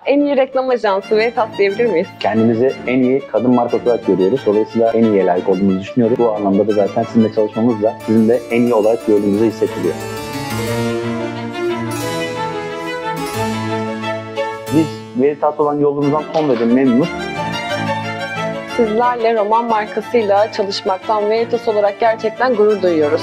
En iyi reklam ajansı Veritas diyebilir miyiz? Kendimizi en iyi kadın marka olarak görüyoruz. Dolayısıyla en iyiye layık olduğumuzu düşünüyoruz. Bu anlamda da zaten sizinle çalışmamızla sizin de en iyi olarak gördüğünüzü hissettiriyor. Biz Veritas olan yolumuzdan son derece memnunuz. Sizlerle Roman markasıyla çalışmaktan Veritas olarak gerçekten gurur duyuyoruz.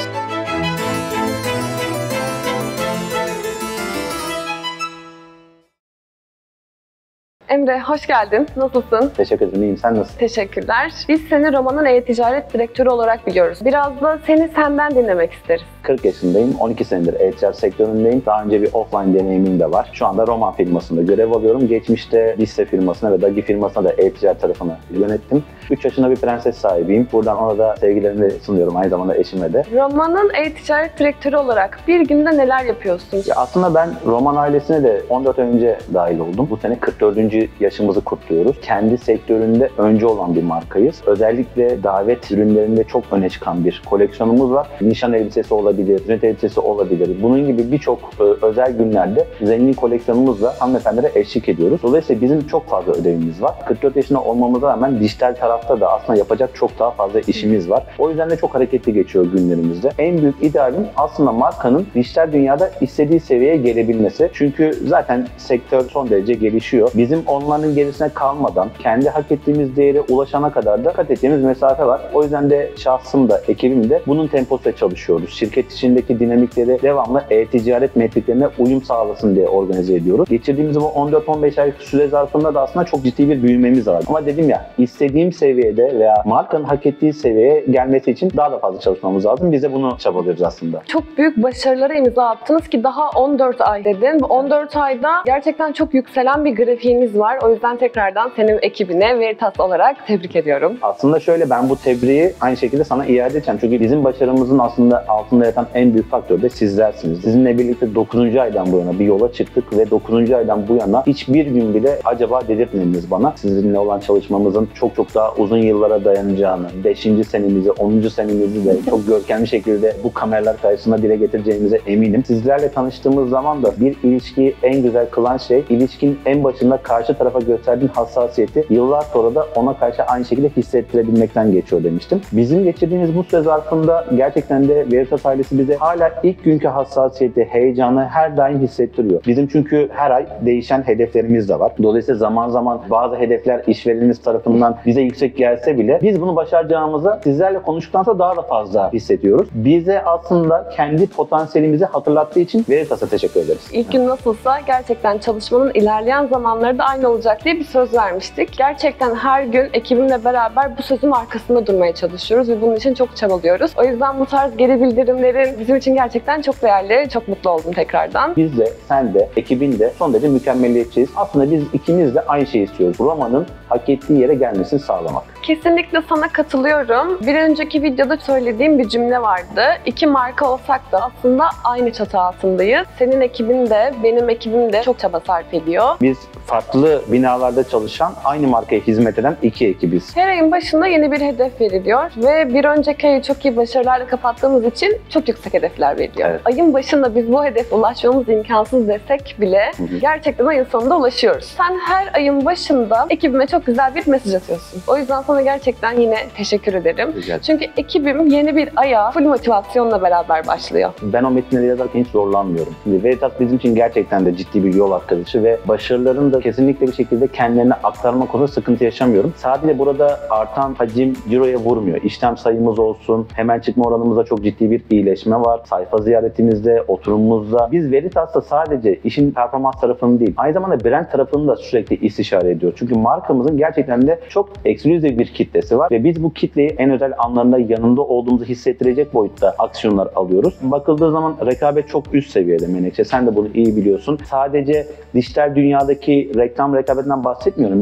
Emre, hoş geldin. Nasılsın? Teşekkür ederim. İyiyim. Sen nasılsın? Teşekkürler. Biz seni Roman'ın e-ticaret direktörü olarak biliyoruz. Biraz da senden dinlemek isteriz. 40 yaşındayım. 12 senedir e-ticaret sektöründeyim. Daha önce bir offline deneyimim de var. Şu anda Roman firmasında görev alıyorum. Geçmişte Liste firmasına ve Dagi firmasına da e-ticaret tarafını yönettim. 3 yaşında bir prenses sahibiyim. Buradan ona da sevgilerimi sunuyorum. Aynı zamanda eşime de. Roman'ın e-ticaret direktörü olarak bir günde neler yapıyorsun? Ya aslında ben Roman ailesine de 14 ay önce dahil oldum. Bu sene 44. yaşımızı kutluyoruz. Kendi sektöründe önce olan bir markayız. Özellikle davet ürünlerinde çok öne çıkan bir koleksiyonumuz var. Nişan elbisesi olabilir, sünnet elbisesi olabilir. Bunun gibi birçok özel günlerde zengin koleksiyonumuzla hanımefendilere eşlik ediyoruz. Dolayısıyla bizim çok fazla ödevimiz var. 44 yaşında olmamıza rağmen dijital tarafta da aslında yapacak çok daha fazla işimiz var. O yüzden de çok hareketli geçiyor günlerimizde. En büyük idealim aslında markanın dijital dünyada istediği seviyeye gelebilmesi. Çünkü zaten sektör son derece gelişiyor. Bizim onların gerisine kalmadan kendi hak ettiğimiz değere ulaşana kadar da kat ettiğimiz mesafe var. O yüzden de şahsım da ekibim de bunun temposuyla çalışıyoruz. Şirket içindeki dinamikleri devamlı e-ticaret metriklerine uyum sağlasın diye organize ediyoruz. Geçirdiğimiz bu 14-15 aylık süre zarfında da aslında çok ciddi bir büyümemiz var. Ama dedim ya, istediğim seviyede veya markanın hak ettiği seviyeye gelmesi için daha da fazla çalışmamız lazım. Biz de bunu çabalıyoruz aslında. Çok büyük başarılara imza attınız ki daha 14 ay dedin. Bu 14 ayda gerçekten çok yükselen bir grafiğiniz var. O yüzden tekrardan senin ekibine Veritas olarak tebrik ediyorum. Aslında şöyle, ben bu tebriği aynı şekilde sana iade edeceğim. Çünkü bizim başarımızın aslında altında yatan en büyük faktör de sizlersiniz. Sizinle birlikte 9. aydan bu yana bir yola çıktık ve 9. aydan bu yana hiçbir gün bile acaba dedirtmediniz bana. Sizinle olan çalışmamızın çok çok daha uzun yıllara dayanacağını, 5. senemizi, 10. senemizi de çok görkemli şekilde bu kameralar karşısında dile getireceğimize eminim. Sizlerle tanıştığımız zaman da bir ilişkiyi en güzel kılan şey, ilişkinin en başında karşı tarafa gösterdiğin hassasiyeti yıllar sonra da ona karşı aynı şekilde hissettirebilmekten geçiyor demiştim. Bizim geçirdiğimiz bu süre zarfında gerçekten de Veritas ailesi bize hala ilk günkü hassasiyeti, heyecanı her daim hissettiriyor. Bizim çünkü her ay değişen hedeflerimiz de var. Dolayısıyla zaman zaman bazı hedefler işverenimiz tarafından bize yüksek gelse bile biz bunu başaracağımızı sizlerle konuştuktan sonra daha da fazla hissediyoruz. Bize aslında kendi potansiyelimizi hatırlattığı için Veritas'a teşekkür ederiz. İlk gün nasılsa gerçekten çalışmanın ilerleyen zamanları da aynı olacak diye bir söz vermiştik. Gerçekten her gün ekibimle beraber bu sözün arkasında durmaya çalışıyoruz ve bunun için çok çabalıyoruz. O yüzden bu tarz geri bildirimlerin bizim için gerçekten çok değerli. Çok mutlu oldum tekrardan. Biz de, sen de, ekibin de son derece mükemmeliyetçiyiz. Aslında biz ikimiz de aynı şeyi istiyoruz. Roman'ın hak ettiği yere gelmesini sağlamak. Kesinlikle sana katılıyorum. Bir önceki videoda söylediğim bir cümle vardı. İki marka olsak da aslında aynı çatı altındayız. Senin ekibin de, benim ekibim de çok çaba sarf ediyor. Biz farklı binalarda çalışan, aynı markaya hizmet eden iki ekibiz. Her ayın başında yeni bir hedef veriliyor ve bir önceki ayı çok iyi başarılarla kapattığımız için çok yüksek hedefler veriliyor. Evet. Ayın başında biz bu hedefe ulaşmamız imkansız desek bile gerçekten ayın sonunda ulaşıyoruz. Sen her ayın başında ekibime çok güzel bir mesaj atıyorsun. O yüzden sana gerçekten yine teşekkür ederim. Çünkü ekibim yeni bir aya full motivasyonla beraber başlıyor. Ben o metinleri yazarken hiç zorlanmıyorum. Veritas bizim için gerçekten de ciddi bir yol arkadaşı ve başarılarını da kesinlikle bir şekilde kendilerine aktarma konusunda sıkıntı yaşamıyorum. Sadece burada artan hacim ciroya vurmuyor. İşlem sayımız olsun, hemen çıkma oranımızda çok ciddi bir iyileşme var. Sayfa ziyaretimizde, oturumumuzda. Biz Veritas'ta sadece işin performans tarafını değil, aynı zamanda brand tarafını da sürekli istişare ediyor. Çünkü markamızın gerçekten de çok eksklüzif bir kitlesi var ve biz bu kitleyi en özel anlarında yanında olduğumuzu hissettirecek boyutta aksiyonlar alıyoruz. Bakıldığı zaman rekabet çok üst seviyede Menekşe. Sen de bunu iyi biliyorsun. Sadece dijital dünyadaki reklam rekabetinden bahsetmiyorum. Bir de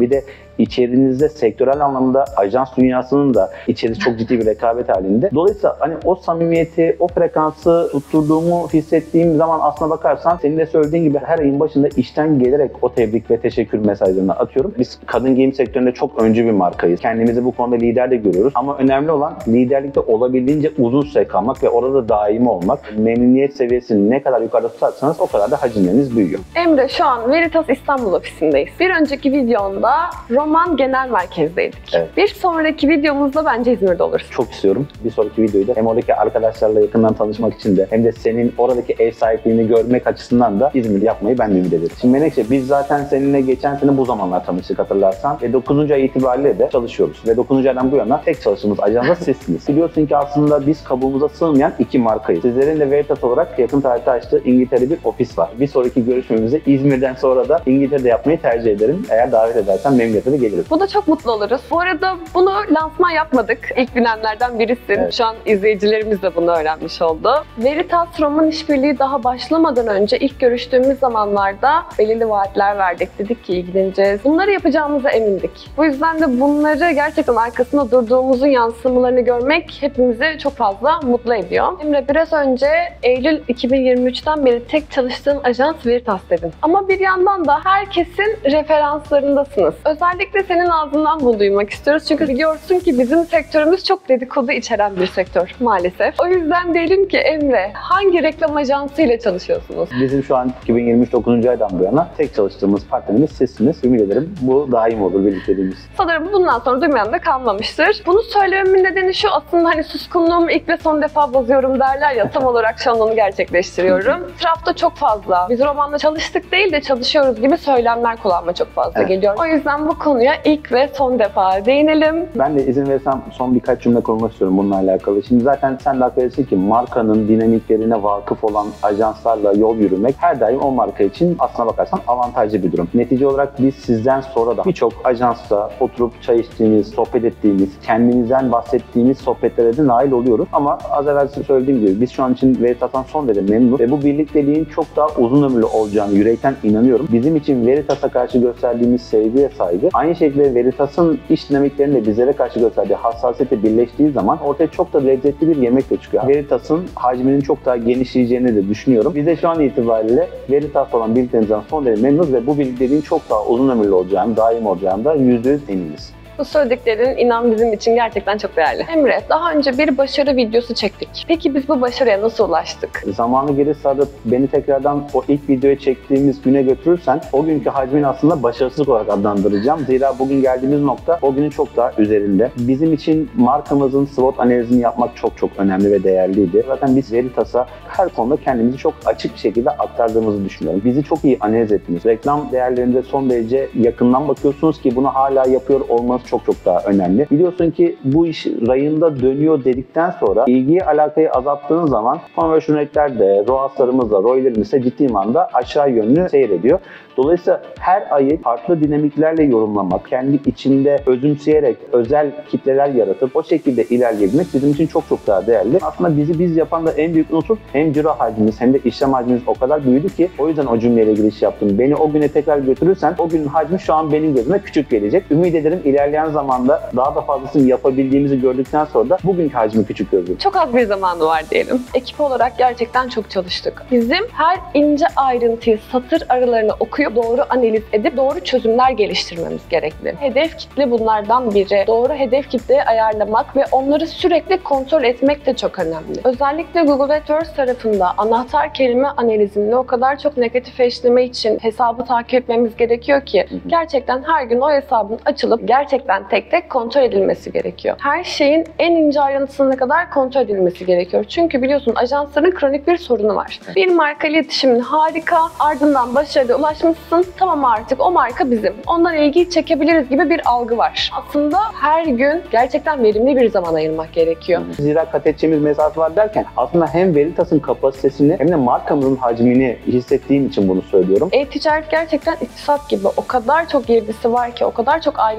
içerinizde sektörel anlamda ajans dünyasının da içerisi çok ciddi bir rekabet halinde. Dolayısıyla hani o samimiyeti, o frekansı tutturduğumu hissettiğim zaman aslına bakarsan senin de söylediğin gibi her ayın başında işten gelerek o tebrik ve teşekkür mesajlarını atıyorum. Biz kadın giyim sektöründe çok öncü bir markayız. Kendimizi bu konuda lider de görüyoruz. Ama önemli olan liderlikte olabildiğince uzun süre kalmak ve orada daimi olmak. Memnuniyet seviyesini ne kadar yukarıda tutarsanız o kadar da hacimleriniz büyüyor. Emre, şu an Veritas İstanbul ofisindeyiz. Bir önceki videonda Roman Genel Merkez'deydik. Evet. Bir sonraki videomuzda bence İzmir'de oluruz. Çok istiyorum. Bir sonraki videoyu da hem oradaki arkadaşlarla yakından tanışmak için de hem de senin oradaki ev sahipliğini görmek açısından da İzmir'de yapmayı ben de ümit ederim. Şimdi Menekşe, biz zaten seninle geçen sene bu zamanlar tanıştık hatırlarsan ve 9. ay itibariyle de çalışıyoruz. Ve 9. aydan bu yana tek çalıştığımız ajans sizsiniz. Biliyorsun ki aslında biz kabuğumuza sığmayan iki markayız. Sizlerin de Veritas olarak yakın tarihte açtığı İngiltere'de bir ofis var. Bir sonraki görüşmemizi İzmir'den sonra da İngiltere'de yapmayı tercih ederim. Eğer davet edersen memnuniyetle de gelirim. Bu da çok mutlu oluruz. Bu arada bunu lansman yapmadık. İlk bilenlerden birisin. Evet. Şu an izleyicilerimiz de bunu öğrenmiş oldu. Veritas Roman işbirliği daha başlamadan önce ilk görüştüğümüz zamanlarda belirli vaatler verdik. Dedik ki ilgileneceğiz. Bunları yapacağımıza emindik. Bu yüzden de bunları gerçekten arkasında durduğumuzun yansımalarını görmek hepimizi çok fazla mutlu ediyor. Emre, biraz önce Eylül 2023'ten beri tek çalıştığın ajans Veritas dedin. Ama bir yandan da herkesin referanslarındasınız. Özellikle senin ağzından bunu duymak istiyoruz. Çünkü biliyorsun ki bizim sektörümüz çok dedikodu içeren bir sektör maalesef. O yüzden diyelim ki Emre, hangi reklam ajansıyla çalışıyorsunuz? Bizim şu an 2023 9. aydan bu yana tek çalıştığımız partnerimiz sizsiniz. Ümit ederim bu daim olur birlikteliğimiz. Sanırım bundan sonra duymayan da kalmamıştır. Bunu söylememin nedeni şu, aslında hani suskunluğumu ilk ve son defa bozuyorum derler ya, tam olarak şu an onu gerçekleştiriyorum. Etrafta çok fazla biz romanla çalıştık değil de çalışıyoruz gibi söylemler kulağıma çok fazla geliyor. O yüzden bu konuya ilk ve son defa değinelim. Ben de izin verirsem son birkaç cümle kurmak istiyorum bununla alakalı. Şimdi zaten sen de haklısın ki markanın dinamiklerine vakıf olan ajanslarla yol yürümek her daim o marka için aslına bakarsan avantajlı bir durum. Netice olarak biz sizden sonra da birçok ajansla oturup çay içtiğimiz, sohbet ettiğimiz, kendimizden bahsettiğimiz sohbetlere de nail oluyoruz. Ama az evvel söylediğim gibi biz şu an için Veritas'tan son derece memnunuz ve bu birlikteliğin çok daha uzun ömürlü olacağını yürekten inanıyorum. Bizim için Veritas'a karşı gösterdiğimiz sevgi ve saygı, aynı şekilde Veritas'ın iş dinamiklerinde bizlere karşı gösterdiği hassasiyeti birleştiği zaman ortaya çok da lezzetli bir yemek de çıkıyor. Veritas'ın hacminin çok daha genişleyeceğini de düşünüyorum. Biz de şu an itibariyle Veritas'la olan birlikteliğimizden son derece memnunuz ve bu birlikteliğin çok daha uzun ömürlü olacağını, daim olacağını da %100 eminiz. Bu söylediklerin inan bizim için gerçekten çok değerli. Emre, daha önce bir başarı videosu çektik. Peki biz bu başarıya nasıl ulaştık? Zamanı geri sarıp beni tekrardan o ilk videoya çektiğimiz güne götürürsen o günkü hacmin aslında başarısızlık olarak adlandıracağım. Zira bugün geldiğimiz nokta o günün çok daha üzerinde. Bizim için markamızın SWOT analizini yapmak çok çok önemli ve değerliydi. Zaten biz Veritas'a her konuda kendimizi çok açık bir şekilde aktardığımızı düşünüyorum. Bizi çok iyi analiz ettiniz. Reklam değerlerinde son derece yakından bakıyorsunuz ki bunu hala yapıyor olmanız çok çok daha önemli. Biliyorsun ki bu iş rayında dönüyor dedikten sonra ilgiyi alakayı azalttığın zaman conversion rate'ler de, ROAS'larımız da, ROI'lerimiz de ciddi manada aşağı yönlü seyrediyor. Dolayısıyla her ayı farklı dinamiklerle yorumlamak, kendi içinde özümseyerek özel kitleler yaratıp o şekilde ilerleyebilmek bizim için çok çok daha değerli. Aslında bizi biz yapan da en büyük unsur hem ciro hacmimiz hem de işlem hacmimiz o kadar büyüdü ki o yüzden o cümleyle giriş yaptım. Beni o güne tekrar götürürsen o günün hacmi şu an benim gözüme küçük gelecek. Ümit ederim ilerleyen zamanda daha da fazlasını yapabildiğimizi gördükten sonra da bugünkü hacmi küçük gördüm. Çok az bir zamanı var diyelim. Ekip olarak gerçekten çok çalıştık. Bizim her ince ayrıntıyı satır aralarını okuyup doğru analiz edip doğru çözümler geliştirmemiz gerekli. Hedef kitle bunlardan biri. Doğru hedef kitleyi ayarlamak ve onları sürekli kontrol etmek de çok önemli. Özellikle Google AdWords tarafında anahtar kelime analizinde o kadar çok negatif eşleme için hesabı takip etmemiz gerekiyor ki gerçekten her gün o hesabın açılıp gerçekten tek tek kontrol edilmesi gerekiyor. Her şeyin en ince ayrıntısına kadar kontrol edilmesi gerekiyor. Çünkü biliyorsun ajansların kronik bir sorunu var. Bir marka iletişimin harika, ardından başarıya ulaşmışsın, tamam artık o marka bizim. Ondan ilgiyi çekebiliriz gibi bir algı var. Aslında her gün gerçekten verimli bir zaman ayırmak gerekiyor. Zira kat edeceğimiz mesafe var derken aslında hem Veritas'ın kapasitesini hem de markamızın hacmini hissettiğim için bunu söylüyorum. E-ticaret gerçekten iktisat gibi. O kadar çok girdisi var ki, o kadar çok ayrıntısı var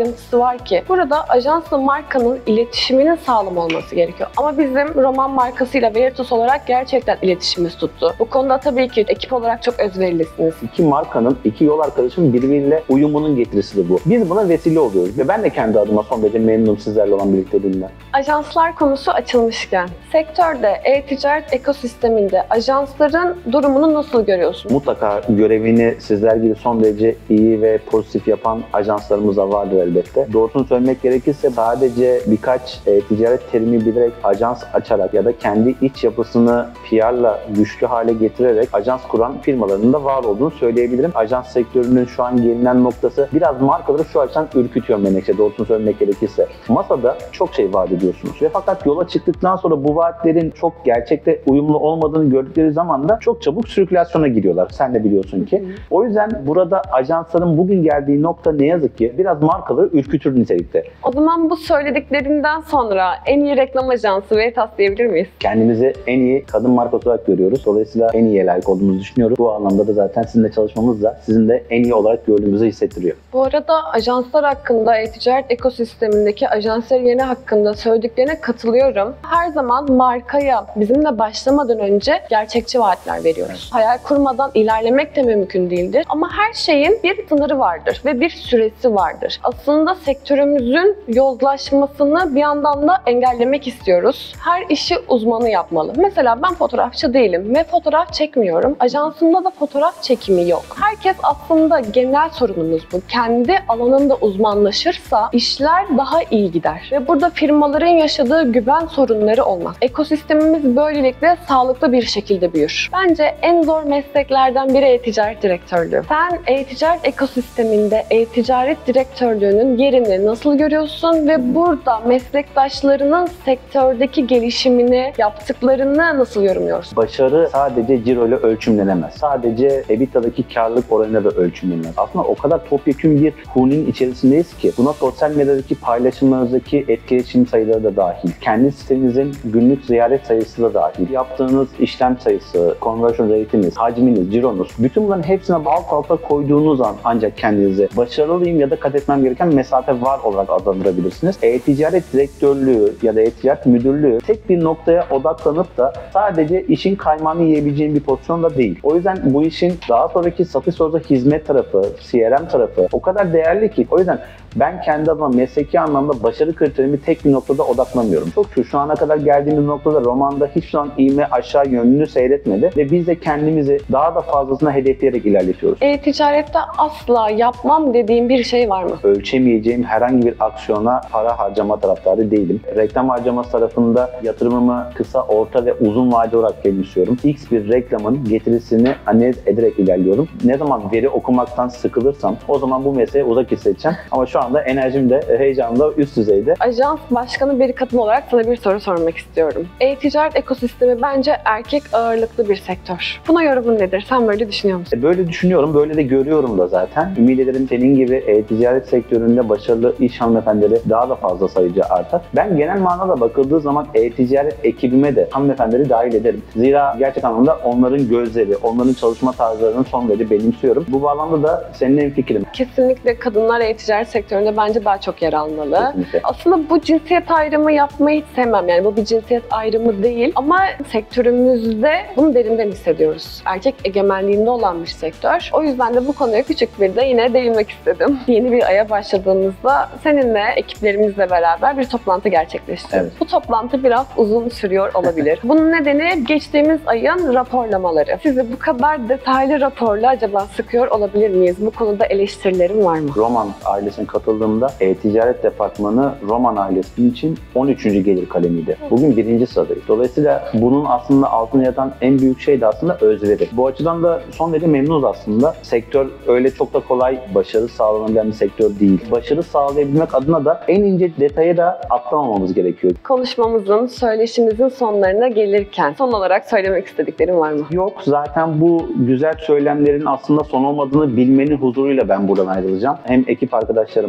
var ki burada ajansla markanın iletişiminin sağlam olması gerekiyor. Ama bizim Roman markasıyla Veritas olarak gerçekten iletişimimiz tuttu. Bu konuda tabii ki ekip olarak çok özverilisiniz. İki markanın, iki yol arkadaşının birbiriyle uyumunun getirisidir bu. Biz buna vesile oluyoruz ve ben de kendi adıma son derece memnunum sizlerle olan birlikteliğimden. Ajanslar konusu açılmışken, sektörde, e-ticaret ekosisteminde ajansların durumunu nasıl görüyorsunuz? Mutlaka görevini sizler gibi son derece iyi ve pozitif yapan ajanslarımız da vardır elbette. Doğrusunu söylemek gerekirse sadece birkaç ticaret terimi bilerek ajans açarak ya da kendi iç yapısını PR'la güçlü hale getirerek ajans kuran firmaların da var olduğunu söyleyebilirim. Ajans sektörünün şu an gelinen noktası biraz markaları şu açıdan ürkütüyor Menekşe, doğrusunu söylemek gerekirse. Masada çok şey vaat ediyorsunuz ve fakat yola çıktıktan sonra bu vaatlerin çok gerçekte uyumlu olmadığını gördükleri zaman da çok çabuk sirkülasyona giriyorlar. Sen de biliyorsun ki. O yüzden burada ajansların bugün geldiği nokta ne yazık ki biraz markaları ürkütür nitelikte. O zaman bu söylediklerinden sonra en iyi reklam ajansı Veritas diyebilir miyiz? Kendimizi en iyi kadın markası olarak görüyoruz. Dolayısıyla en iyiye layık olduğumuzu düşünüyoruz. Bu anlamda da zaten sizinle çalışmamız da sizin de en iyi olarak gördüğümüzü hissettiriyor. Bu arada ajanslar hakkında, e-ticaret ekosistemindeki ajansların yeni hakkında söylediklerine katılıyorum. Her zaman markaya bizimle başlamadan önce gerçekçi vaatler veriyoruz. Hayal kurmadan ilerlemek de mümkün değildir. Ama her şeyin bir sınırı vardır ve bir süresi vardır. Aslında sektörümüzün yozlaşmasını bir yandan da engellemek istiyoruz. Her işi uzmanı yapmalı. Mesela ben fotoğrafçı değilim ve fotoğraf çekmiyorum. Ajansımda da fotoğraf çekimi yok. Herkes aslında genel sorunumuz bu. Kendi alanında uzmanlaşırsa işler daha iyi gider. Ve burada firmaların yaşadığı güven sorunları olmaz. Ekosistemimiz böylelikle sağlıklı bir şekilde büyür. Bence en zor mesleklerden biri e-ticaret direktörlüğü. Sen e-ticaret ekosisteminde e-ticaret direktörlüğünün yerini nasıl görüyorsun ve burada meslektaşlarının sektördeki gelişimini, yaptıklarını nasıl yorumluyorsun? Başarı sadece ciro ile ölçümlenemez. Sadece EBITDA'daki karlılık oranıyla da ölçümlenemez. Aslında o kadar topyekün bir huninin içerisindeyiz ki buna sosyal medyadaki paylaşımlarınızdaki etkileşim sayıları da dahil. Kendi sitenizin günlük ziyaret sayısı da dahil. Yaptığınız işlem sayısı, conversion rate'iniz, hacminiz, cironuz. Bütün bunların hepsine alt alta koyduğunuz an ancak kendinize başarılıyım ya da kat etmem gereken mesafe var olarak adlandırabilirsiniz. E-ticaret direktörlüğü ya da e-ticaret müdürlüğü tek bir noktaya odaklanıp da sadece işin kaymağını yiyebileceğin bir pozisyonda değil. O yüzden bu işin daha sonraki satış sonrası hizmet tarafı, CRM tarafı o kadar değerli ki. O yüzden ben kendi adıma mesleki anlamda başarı kriterimi tek bir noktada odaklamıyorum. Çok şu ana kadar geldiğimiz noktada romanda hiç şu an iğme aşağı yönünü seyretmedi ve biz de kendimizi daha da fazlasına hedefleyerek ilerletiyoruz. E-ticarette asla yapmam dediğim bir şey var mı? Ölçemeyeceğim herhangi bir aksiyona para harcama taraftarı değilim. Reklam harcaması tarafında yatırımımı kısa, orta ve uzun vade olarak geliştiriyorum. X bir reklamın getirisini analiz ederek ilerliyorum. Ne zaman veri okumaktan sıkılırsam o zaman bu mesleğe uzak hissedeceğim. Ama şu anda enerjim de heyecanım da üst düzeyde. Ajans başkanı bir kadın olarak sana bir soru sormak istiyorum. E-ticaret ekosistemi bence erkek ağırlıklı bir sektör. Buna yorumun nedir? Sen böyle düşünüyor musun? Böyle düşünüyorum, böyle de görüyorum da zaten. Ümit ederim senin gibi e-ticaret sektöründe başarılı iş hanımefendileri daha da fazla sayıca artar. Ben genel manada bakıldığı zaman e-ticaret ekibime de hanımefendileri dahil ederim. Zira gerçek anlamda onların gözleri, onların çalışma tarzlarını son derece benimsiyorum. Bu bağlamda da seninle fikrim. Kesinlikle kadınlar e-ticaret sektöründe bence daha çok yer almalı. Kesinlikle. Aslında bu cinsiyet ayrımı yapmayı hiç sevmem. Yani bu bir cinsiyet ayrımı değil ama sektörümüzde bunu derinden hissediyoruz. Erkek egemenliğinde olan bir sektör. O yüzden de bu konuya küçük bir de yine değinmek istedim. Yeni bir aya başladığımızda seninle, ekiplerimizle beraber bir toplantı gerçekleştirdik. Evet. Bu toplantı biraz uzun sürüyor olabilir. Bunun nedeni geçtiğimiz ayın raporlamaları. Sizi bu kadar detaylı raporla acaba sıkıyor olabilir miyiz? Bu konuda eleştirilerim var mı? Roman ailesine katıldığımda e-ticaret departmanı Roman ailesinin için 13. gelir kalemiydi. Bugün 1. sıradayız. Dolayısıyla bunun aslında altına yatan en büyük şey de aslında özveri. Bu açıdan da son derece memnunuz aslında. Sektör öyle çok da kolay başarı sağlanabilen bir sektör değil. Başarı sağlayabilmek adına da en ince detaya da atlamamamız gerekiyor. Konuşmamızın, söyleşimizin sonlarına gelirken son olarak söylemek istediklerim var mı? Yok, zaten bu güzel söylemlerin aslında son olmadığını bilmenin huzuruyla ben buradan ayrılacağım. Hem ekip arkadaşlarıma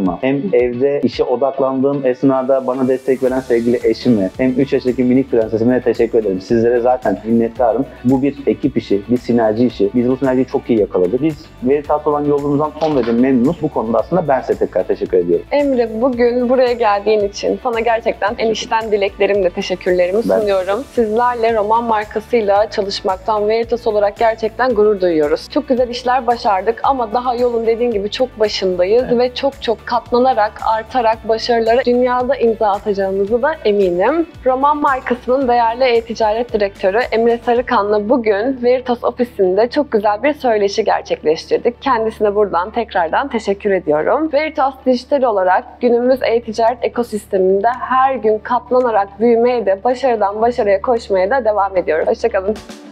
dostlarıma, hem evde işe odaklandığım esnada bana destek veren sevgili eşime, hem 3 yaşındaki minik prensesime de teşekkür ederim. Sizlere zaten minnettarım. Bu bir ekip işi, bir sinerji işi. Biz bu sinerjiyi çok iyi yakaladık. Biz Veritas olan yolumuzdan son derece memnunuz. Bu konuda aslında ben size tekrar teşekkür ediyorum. Emre, bugün buraya geldiğin için sana gerçekten en içten dileklerimle teşekkürlerimi sunuyorum. Sizlerle Roman markasıyla çalışmaktan Veritas olarak gerçekten gurur duyuyoruz. Çok güzel işler başardık ama daha yolun dediğin gibi çok başındayız ve çok katlanarak, artarak başarılara dünyada imza atacağımızı da eminim. Roman markasının değerli e-ticaret direktörü Emre Sarıkan'la bugün Veritas ofisinde çok güzel bir söyleşi gerçekleştirdik. Kendisine buradan tekrardan teşekkür ediyorum. Veritas dijital olarak günümüz e-ticaret ekosisteminde her gün katlanarak büyümeye de başarıdan başarıya koşmaya da devam ediyoruz. Hoşçakalın.